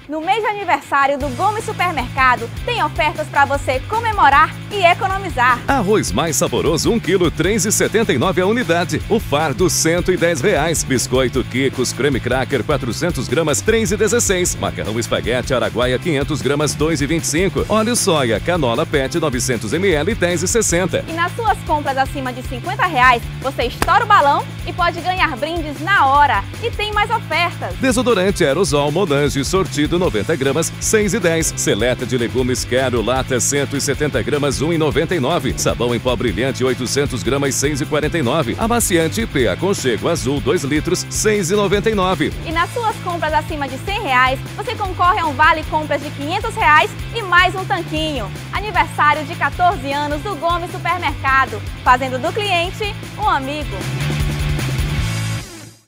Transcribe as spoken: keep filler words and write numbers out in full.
No mês de aniversário do Gomes Supermercado, tem ofertas para você comemorar e economizar. Arroz mais saboroso um quilo, três reais e setenta e nove centavos a unidade. O fardo, cento e dez reais. Biscoito Kikos Creme Cracker, quatrocentas gramas, três reais e dezesseis centavos. Macarrão espaguete Araguaia, quinhentas gramas, dois reais e vinte e cinco centavos. Óleo soia Canola Pet, novecentos mililitros, dez reais e sessenta centavos. E nas suas compras acima de cinquenta reais, você estoura o balão e pode ganhar brindes na hora. E tem mais ofertas. Desodorante Aerosol Monange sortido noventa gramas, seis reais e dez centavos. Seleta de legumes Quero Lata cento e setenta gramas, um real e noventa e nove centavos. Sabão em pó brilhante oitocentas gramas, seis reais e quarenta e nove centavos. Amaciante P Aconchego Azul dois litros, seis reais e noventa e nove centavos. E nas suas compras acima de cem reais, você concorre a um vale compras de quinhentos reais e mais um tanquinho. Aniversário de quatorze anos do Gomes Supermercado, fazendo do cliente um amigo.